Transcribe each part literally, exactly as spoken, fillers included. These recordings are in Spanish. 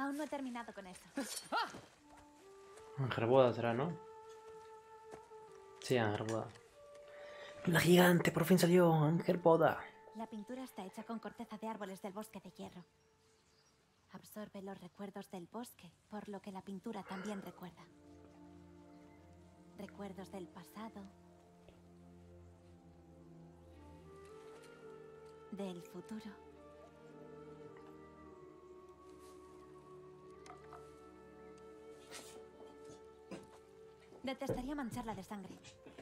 Aún no he terminado con eso. Ángel Boda será, ¿no? Sí, Ángel Boda. La gigante, por fin salió. Ángel Boda. La pintura está hecha con corteza de árboles del bosque de hierro. Absorbe los recuerdos del bosque, por lo que la pintura también recuerda. Recuerdos del pasado. Del futuro. Detestaría mancharla de sangre.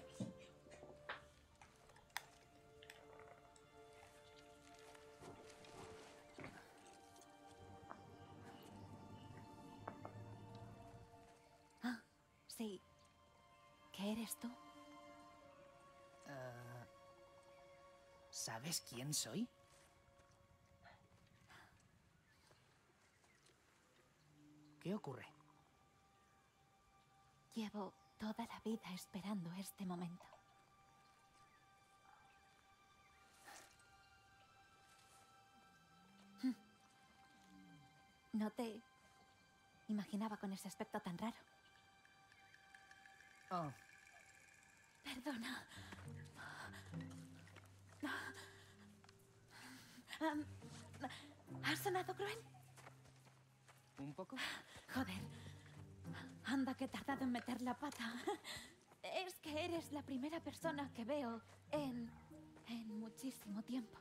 Ah, sí. ¿Qué eres tú? Uh, ¿Sabes quién soy? ¿Qué ocurre? Llevo toda la vida esperando este momento. No te imaginaba con ese aspecto tan raro. Oh, Perdona. Um, ¿Has sonado cruel? ¿un poco? Joder. Anda que he tardado en meter la pata. Es que eres la primera persona que veo en... en muchísimo tiempo.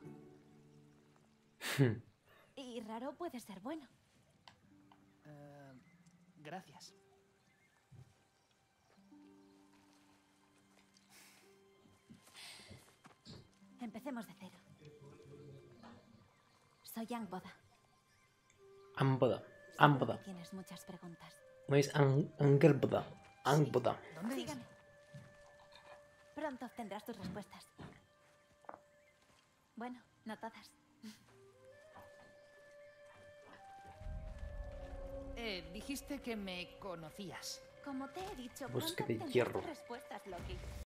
Y raro puede ser bueno. Uh, gracias. Empecemos de cero. Soy Yang Boda. Amboda. Seguro Amboda. que tienes muchas preguntas. ¿Veis? Ángel Boda. Ángel Boda. ¿Dónde es? Sígame. Pronto obtendrás tus respuestas. Bueno, no todas. Eh, dijiste que me conocías. Como te he dicho, Bosque pronto de obtendrás hierro. tus respuestas, Loki.